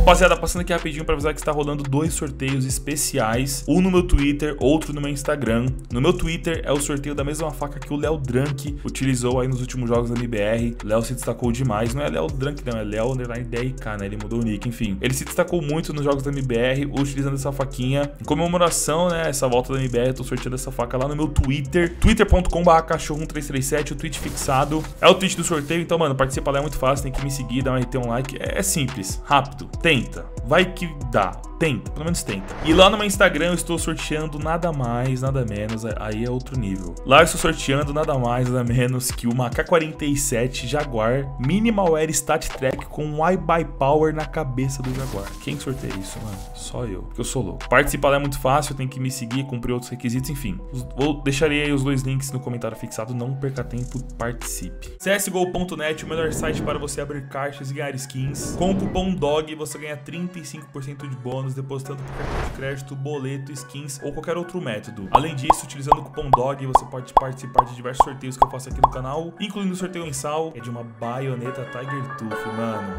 Rapaziada, passando aqui rapidinho pra avisar que está rolando 2 sorteios especiais, um no meu Twitter, outro no meu Instagram. No meu Twitter é o sorteio da mesma faca que o Léo Drunk utilizou aí nos últimos jogos da MBR. Léo se destacou demais, não é Léo Drunk não, é Léo_DRK, né? Ele mudou o nick, enfim. Ele se destacou muito nos jogos da MBR utilizando essa faquinha. Em comemoração, né, essa volta da MBR, eu tô sorteando essa faca lá no meu Twitter, twitter.com/cachorro1337, o tweet fixado. É o tweet do sorteio, então, mano, participa lá, é muito fácil, tem que me seguir, dar um RT, um like. É simples, rápido, tenta, vai que dá. Tenta, pelo menos tenta. E lá no meu Instagram eu estou sorteando nada mais, nada menos, aí é outro nível. Lá eu estou sorteando nada mais, nada menos que uma AK-47 Jaguar Minimal Air Stat Track com iBuy Power na cabeça do Jaguar. Quem sorteia isso, mano? Só eu, porque eu sou louco. Participar lá é muito fácil, tem que me seguir, cumprir outros requisitos, enfim. Deixarei aí os 2 links no comentário fixado, não perca tempo, participe. CSGO.net, o melhor site para você abrir caixas e ganhar skins. Com o cupom DOG você ganha 35% de bônus depositando por cartão de crédito, boleto, skins ou qualquer outro método. Além disso, utilizando o cupom DOG, você pode participar de diversos sorteios que eu faço aqui no canal, incluindo o sorteio mensal, é de uma baioneta Tiger Tooth, mano.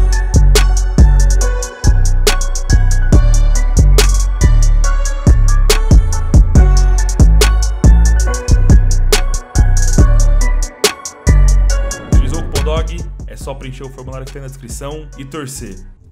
Utilizou o cupom DOG, é só preencher o formulário que tem na descrição e torcer.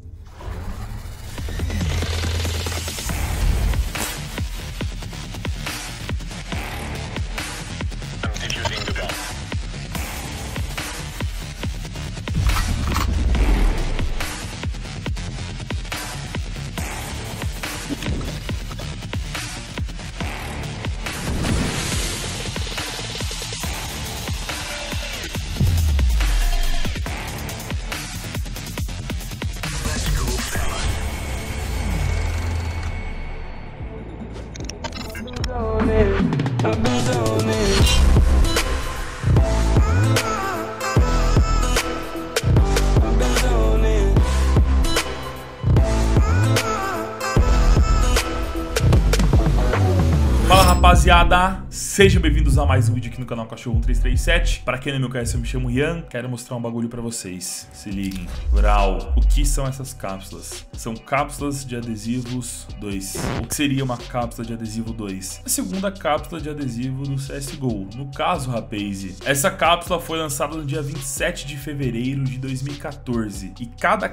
Fala, rapaziada, sejam bem-vindos a mais um vídeo aqui no canal Cachorro1337. Pra quem não me conhece, eu me chamo Ian, quero mostrar um bagulho pra vocês. Se liguem. Brau. O que são essas cápsulas? São cápsulas de adesivos 2. O que seria uma cápsula de adesivo 2? A segunda cápsula de adesivo do CSGO. No caso, rapaz, essa cápsula foi lançada no dia 27 de fevereiro de 2014. E cada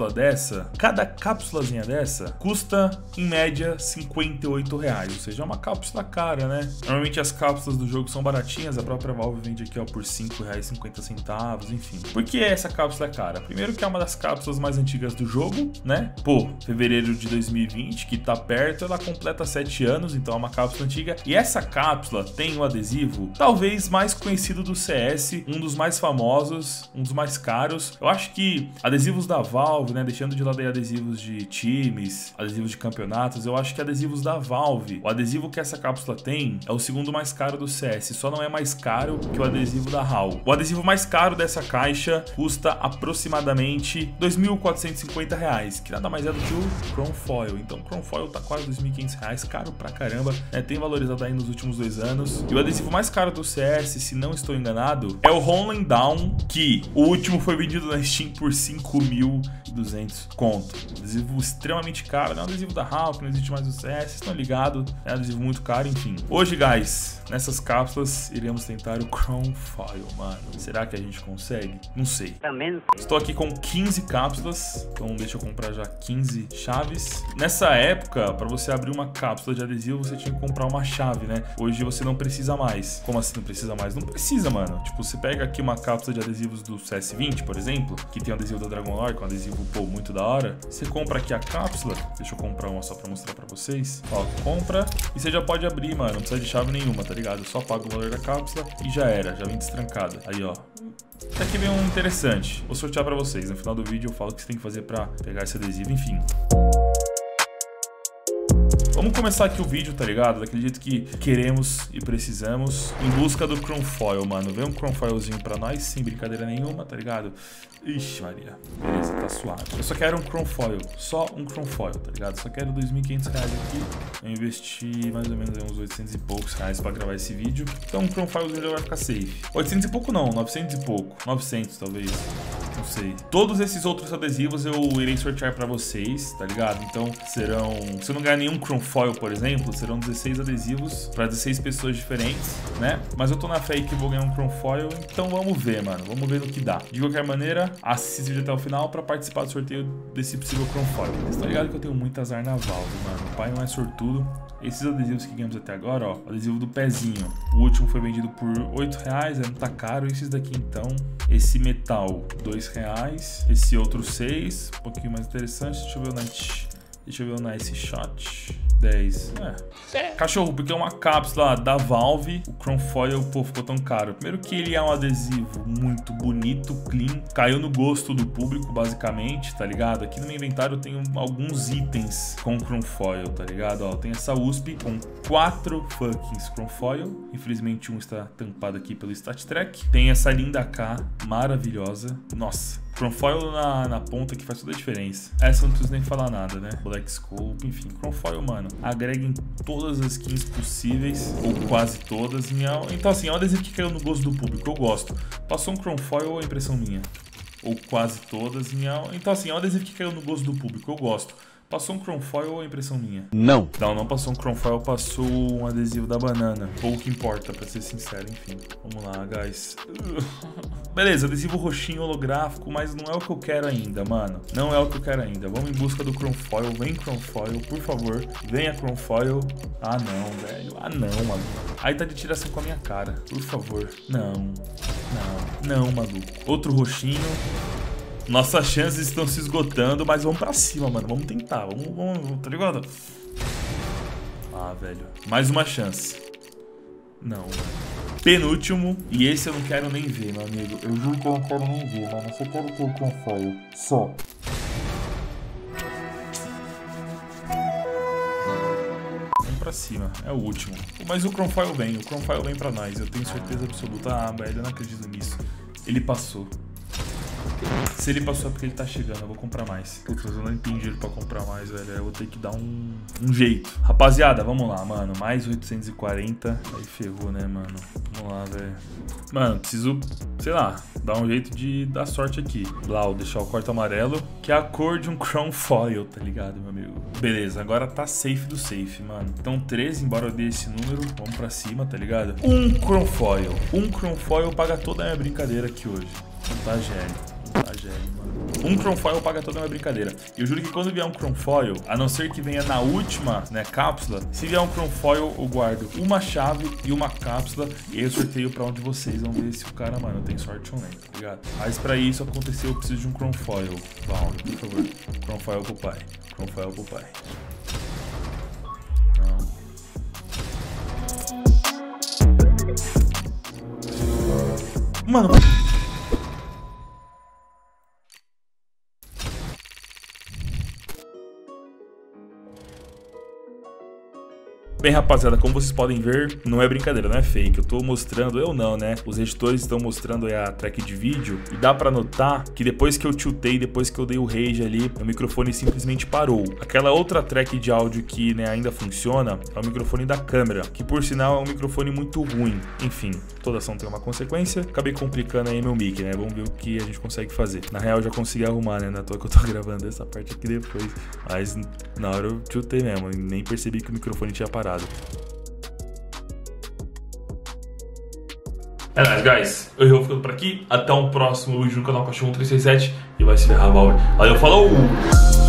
cápsulazinha dessa, custa, em média, R$58. Ou seja, é uma cápsula cara, né? Normalmente as cápsulas do jogo são baratinhas, a própria Valve vende aqui, ó, por R$5,50, enfim. Por que essa cápsula é cara? Primeiro que é uma das cápsulas mais antigas do jogo, né? Pô, fevereiro de 2020, que tá perto, ela completa 7 anos, então é uma cápsula antiga. E essa cápsula tem um adesivo, talvez mais conhecido do CS, um dos mais famosos, um dos mais caros. Eu acho que adesivos da Valve, né? Deixando de lado aí adesivos de times, adesivos de campeonatos, eu acho que adesivos da Valve, o adesivo que essa cápsula tem é o segundo mais caro do CS, só não é mais caro que o adesivo da HAL. O adesivo mais caro dessa caixa custa aproximadamente R$2.450, que nada mais é do que o Chrome Foil. Então o Chrome Foil tá quase R$2.500, caro pra caramba, né? Tem valorizado aí nos últimos 2 anos. E o adesivo mais caro do CS, se não estou enganado, é o Rolling Down, que o último foi vendido na Steam por 5.200 conto. Adesivo extremamente caro, não é um adesivo da HAL, que não existe mais no CS, vocês estão ligados, é um adesivo muito caro, enfim. Hoje, guys, nessas cápsulas, iremos tentar o Chrome Foil, mano. Será que a gente consegue? Não sei. Também não sei. Estou aqui com 15 cápsulas, então deixa eu comprar já 15 chaves. Nessa época, para você abrir uma cápsula de adesivo, você tinha que comprar uma chave, né? Hoje você não precisa mais. Como assim não precisa mais? Não precisa, mano. Tipo, você pega aqui uma cápsula de adesivos do CS20, por exemplo, que tem um adesivo da Dragon Lore, que é um adesivo, pô, muito da hora. Você compra aqui a cápsula, deixa eu comprar uma só pra mostrar pra vocês. Ó, compra e você já pode abrir, mano, não precisa de chave nenhuma, tá ligado? Só paga o valor da cápsula e já era, já vem destrancada. Aí, ó. Isso aqui vem um interessante. Vou sortear pra vocês. No final do vídeo eu falo o que você tem que fazer pra pegar esse adesivo, enfim. Vamos começar aqui o vídeo, tá ligado? Daquele jeito que queremos e precisamos. Em busca do Chrome Foil, mano. Vem um Chrome Foilzinho pra nós, sem brincadeira nenhuma, tá ligado? Ixi, Maria. Beleza, tá suave. Eu só quero um Chrome Foil. Só um Chrome Foil, tá ligado? Só quero R$2.500 aqui. Eu investi mais ou menos uns 800 e poucos reais pra gravar esse vídeo. Então um Chrome Foilzinho já vai ficar safe. 800 e pouco não, 900 e pouco. 900 talvez. Não sei. Todos esses outros adesivos eu irei sortear pra vocês, tá ligado? Então serão... Se eu não ganhar nenhum Chrome Foil, por exemplo, serão 16 adesivos pra 16 pessoas diferentes, né? Mas eu tô na fé aí que vou ganhar um Chrome Foil, então vamos ver, mano. Vamos ver no que dá. De qualquer maneira, assista esse vídeo até o final pra participar do sorteio desse possível Chrome Foil. Você tá ligado que eu tenho muito azar na Valve, mano. O pai não é sortudo. Esses adesivos que ganhamos até agora, ó, adesivo do pezinho. O último foi vendido por R$8, não tá caro. Esses daqui então, esse metal, R$2. Esse outro 6, um pouquinho mais interessante. Deixa eu ver o Nice Shot. 10. Cachorro, porque é uma cápsula da Valve. O Chrome Foil, pô, ficou tão caro. Primeiro que ele é um adesivo muito bonito, clean. Caiu no gosto do público, basicamente, tá ligado? Aqui no meu inventário eu tenho alguns itens com Chrome Foil, tá ligado? Ó, tem essa USP com 4 fucking Chrome Foil. Infelizmente um está tampado aqui pelo StatTrak. Tem essa linda K, maravilhosa. Nossa. Chrome Foil na ponta que faz toda a diferença. Essa não preciso nem falar nada, né? Black Scope, enfim. Chrome Foil, mano, agrega em todas as skins possíveis, ou quase todas. Então assim, é um adesivo que caiu no gosto do público, eu gosto. Passou um Chrome Foil ou é impressão minha? Ou quase todas. Então assim, é um adesivo que caiu no gosto do público, eu gosto. Passou um Chrome Foil ou é impressão minha? Não. Não passou um Chrome Foil, passou um adesivo da banana. Pouco importa, pra ser sincero, enfim. Vamos lá, guys. Beleza, adesivo roxinho holográfico, mas não é o que eu quero ainda, mano. Não é o que eu quero ainda. Vamos em busca do Chrome Foil. Vem Chrome Foil, por favor. Venha Chrome Foil. Ah, não, velho. Ah, não, maluco. Aí tá de tiração com a minha cara. Por favor. Não, maluco. Outro roxinho. Nossas chances estão se esgotando, mas vamos pra cima, mano. Vamos tentar. Vamos, tá ligado? Ah, velho. Mais uma chance. Não, mano. Penúltimo. E esse eu não quero nem ver, meu amigo. Eu juro que eu não quero nem ver, mano. Eu só quero ter o Chrome Foil. Só. Vamos pra cima. É o último. Mas o Chrome Foil vem. O Chrome Foil vem pra nós. Eu tenho certeza absoluta. Ah, velho, eu não acredito nisso. Ele passou. Se ele passou é porque ele tá chegando, eu vou comprar mais. Putz, eu não tenho dinheiro pra comprar mais, velho. Eu vou ter que dar um jeito. Rapaziada, vamos lá, mano. Mais 840. Aí ferrou, né, mano? Vamos lá, velho. Mano, preciso, sei lá, dar um jeito de dar sorte aqui. Blau, deixar o corte amarelo, que é a cor de um Chrome Foil, tá ligado, meu amigo? Beleza, agora tá safe do safe, mano. Então 13, embora eu dê esse número, vamos pra cima, tá ligado? Um Chrome Foil. Um Chrome Foil paga toda a minha brincadeira aqui hoje. Tá, Gélio. Mano. Um Chrome Foil paga toda a minha brincadeira. Eu juro que quando vier um Chrome Foil, a não ser que venha na última, né, cápsula, se vier um Chrome Foil, eu guardo uma chave e uma cápsula e aí eu sorteio pra onde vocês vão ver se o cara, mano, tem sorte ou não, tá ligado? Mas pra isso acontecer, eu preciso de um Chrome Foil. Val, por favor. Chrome Foil pro pai. Chrome Foil pro pai. Não. Mano... Bem, rapaziada, como vocês podem ver, não é brincadeira, não é fake. Eu tô mostrando, eu não, né? Os editores estão mostrando aí a track de vídeo e dá pra notar que depois que eu tiltei, depois que eu dei o rage ali, o microfone simplesmente parou. Aquela outra track de áudio que, né, ainda funciona é o microfone da câmera, que por sinal é um microfone muito ruim. Enfim, toda ação tem uma consequência. Acabei complicando aí meu mic, né? Vamos ver o que a gente consegue fazer. Na real, eu já consegui arrumar, né? Na toa que eu tô gravando essa parte aqui depois. Mas na hora eu tiltei mesmo, nem percebi que o microfone tinha parado. É nóis, guys. Eu vou ficando por aqui. Até um próximo vídeo no canal Cachorro 367 e vai se ferrar, Valve. Valeu, falou!